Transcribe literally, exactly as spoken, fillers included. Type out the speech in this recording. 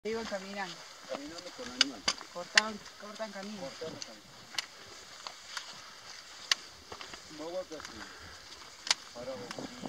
Iban caminando. Caminando con animales. Cortaban, cortan camino. Cortando camino. Bawa kasi. Para